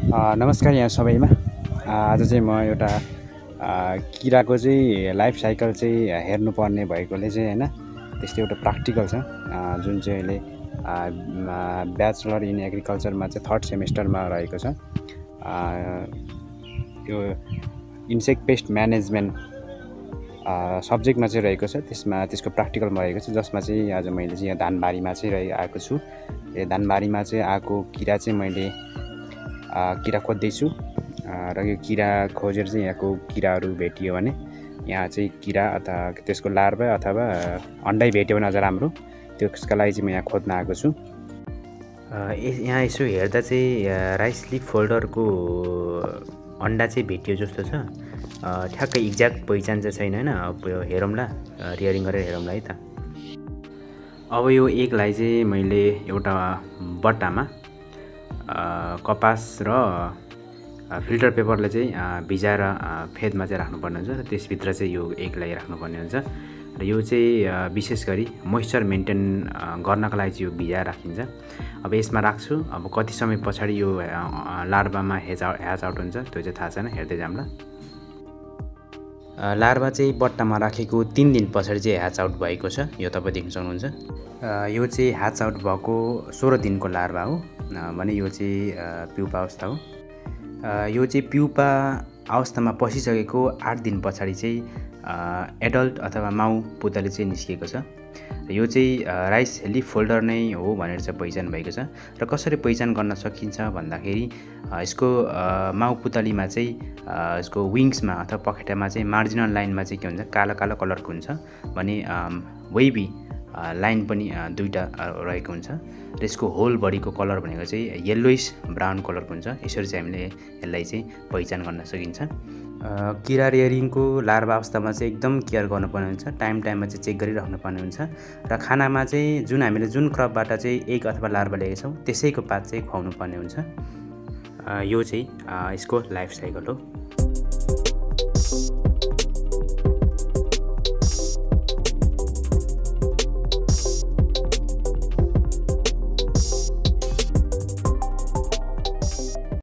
नमस्कार यहाँ सबैमा। आज चाहिँ म एउटा किराको चाहिँ लाइफ साइकल चाहिँ हेर्नुपर्ने भएकोले चाहिँ होइन, त्यस्तो एउटा प्राक्टिकल छ जुन चाहिँ अहिले ब्याचलर इन एग्रिकल्चरमा चाहिँ थर्ड सेमेस्टरमा रहेको छ। यो इन्सेक्ट पेस्ट म्यानेजमेन्ट सब्जेक्टमा चाहिँ रहेको छ। त्यसको प्राक्टिकलमा रहेको छ, जसमा चाहिँ आज मैले चाहिँ यहाँ धानबारीमा चाहिँ आएको छु। यो धानबारीमा चाहिँ आएको किरा चाहिँ मैले किरा खोज्दैछु र यो किरा खोजेर चाहिँ यहाँको किराहरू भेटियो भने यहाँ चाहिँ किरा अथवा त्यसको लार्भा अथवा अन्डै भेट्यो भने अझ राम्रो, त्यसका लागि चाहिँ म यहाँ खोज्न आएको छु। यहाँ यसो हेर्दा चाहिँ राइस लिफ फोल्डरको अन्डा चाहिँ भेटियो जस्तो छ। ठ्याक्कै एक्ज्याक्ट पहिचान चाहिँ छैन होइन। अब यो हेरौँला, रियरिङ गरेर हेरौँला है त। अब यो एगलाई चाहिँ मैले एउटा बट्टामा कपास र फिल्टर पेपरले चाहिँ भिजाएर फेदमा चाहिँ राख्नुपर्ने हुन्छ र त्यसभित्र चाहिँ यो एगलाई राख्नुपर्ने हुन्छ। र यो चाहिँ विशेष गरी मोइस्चर मेन्टेन गर्नको लागि चाहिँ यो भिजाएर राखिन्छ। अब यसमा राख्छु। अब कति समय पछाडि यो लार्भामा ह्याच आउट हुन्छ त्यो चाहिँ थाहा छैन, हेर्दै जाउँला। लार्भा चाहिँ बट्टामा राखेको 3 दिन पछाडि चाहिँ ह्याच आउट भएको छ, यो तपाईँ देख्न सक्नुहुन्छ। यो चाहिँ ह्याच आउट भएको 16 दिनको लार्भा हो भने यो चाहिँ प्युपा अवस्था हो। यो चाहिँ प्युपा अवस्थामा पसिसकेको 8 दिन पछाडि चाहिँ एडल्ट अथवा माउ पुतली चाहिँ निस्किएको छ। यो चाहिँ राइस लिफ फोल्डर नै हो भनेर चाहिँ पहिचान भएको छ। र कसरी पहिचान गर्न सकिन्छ भन्दाखेरि यसको माउ पुतलीमा चाहिँ यसको विङ्समा अथवा पखेटामा चाहिँ मार्जिनल लाइनमा चाहिँ के हुन्छ, कालो कालो कलरको हुन्छ भने वेबी लाइन पनि दुईटा रहेको हुन्छ। र यसको होल बडीको कलर भनेको चाहिँ येल्लोइस ब्राउन कलरको हुन्छ। यसरी चाहिँ हामीले यसलाई चाहिँ पहिचान गर्न सकिन्छ। किरा रियरिङको लार्भा अवस्थामा चाहिँ एकदम केयर गर्नुपर्ने हुन्छ, टाइममा चाहिँ चेक गरिराख्नुपर्ने हुन्छ। र खानामा चाहिँ हामीले जुन क्रपबाट चाहिँ एग अथवा लार्भा ल्याएका छौँ त्यसैको पात चाहिँ खुवाउनु पर्ने हुन्छ। यो चाहिँ यसको लाइफ साइकल हो।